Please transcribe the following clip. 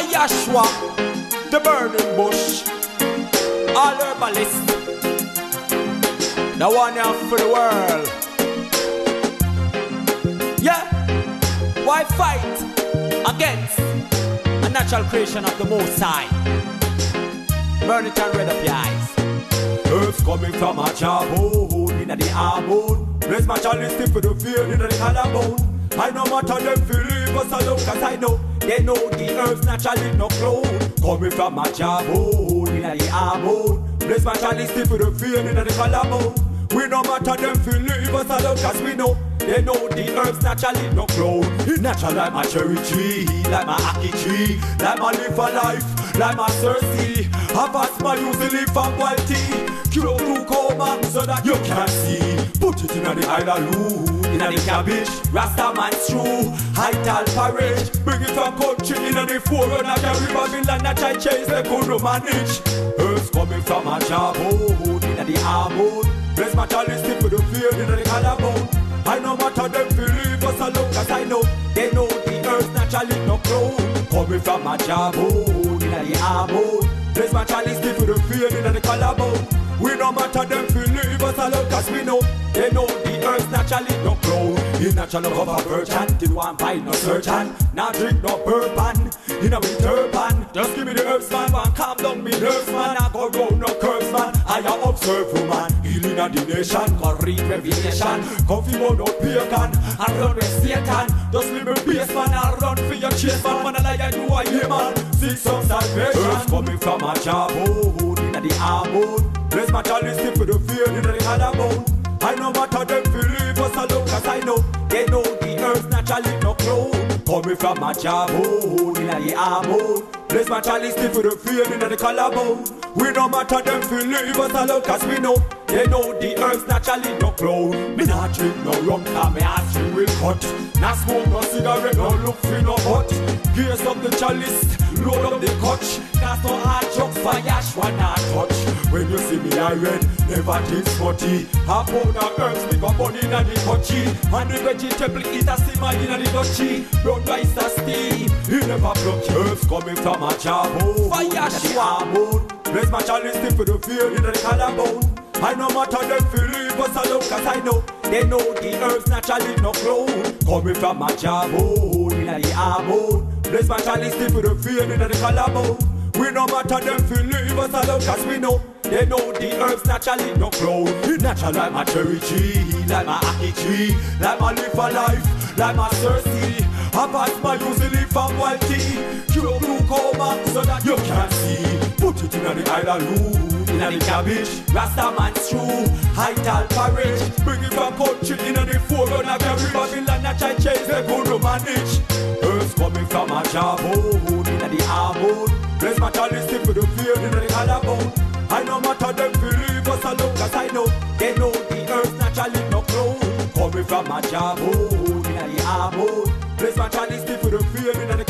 Yashua, the burning bush, all herbalists, the one here for the world. Yeah, why fight against a natural creation of the Most High? Burn it and red up your eyes. Earth's coming from a jawbone in the arm. Raise my chalice for the field in the collarbone. I know matter them feel leave us alone, cause I know they know the earth's naturally no clone. Coming from my jawbone in the arm. Raise my chalice for the field in the collarbone. We no matter them feel leave us alone, cause we know they know the herbs naturally no clone. It's natural like my cherry tree, like my ackee tree, like my live for life, like my Cersei. Have a smile usually for quality. Cure glaucoma so that you can see. Put it in the island in the cabbage, Rasta man's true. High tall porridge, bring it from country in the forerun of the Babylon that I chase they couldn't manage. Herbs coming from a jawbone in the arm. Bless my chalice for the field in the collarbone. I know matter them believe us alone, cause I know they know the earth naturally no clone. Coming from my jawbone in the arm. Bless my chalice for the field in the collarbone. We no matter them believe us alone, cause we know they know the earth naturally no clone. In natural of a virgin, did one buy no surgeon. Now drink no bourbon, in a me turban. Just give me the herbs man, man, calm down me nerves man. I go round no curves man, I observe woman. Healing of the nation, call read revelation. Comfy mode no pagan, and run with Satan. Just leave me base man, and run for your chase man. Man, I lie and you are here man, seek some salvation. Herbs coming from a jawbone, in the arm. Bless my chalice for the field in the collarbone. I know matter them believe us alone, cause I know they know the earth naturally no clone. Coming from my jawbone in the arm. Bless my chalice for the field in the collarbone. We no matter them believe us alone, cause we know they know the earth naturally no clone. Me not drink no rum, cause me ass you will cut. Not smoke no cigarette, no look for no hot. Gears up the chalice, load up the clutch. Cause no hard drugs for Yashua not touch. When you see me I red, never think smutty. Half pound of herbs, me got money in the country. And the vegetable is a simmer in the dutchy. Brown rice a steam, he never pluck. Herbs coming from a jawbone for Yashua. Bless my chalice for the field in the collarbone. I no matter them believe us alone, cause I know they know the herbs naturally no clone. Coming from my jawbone in the arm. Bless my chalice for the field in the collarbone. We no matter them believe us alone, cause we know they know the herbs naturally no clone. It's natural like my cherry tree, like my ackee tree, like my live for life, like my Cersei. I pass my usually for quality. Cure glaucoma so that you can see. Put it in the island in the cabbage, Rasta man's true. High tall porridge, bring it from country in the forerun of the Babylon that I chase they couldn't manage. Earth's coming from a jawbone in the arm. Bless my chalice for the field in the collarbone. I know matter them believe us alone, cause I know they know the earth naturally no clone. Coming from a jawbone in the arm. Bless my chalice for the field in the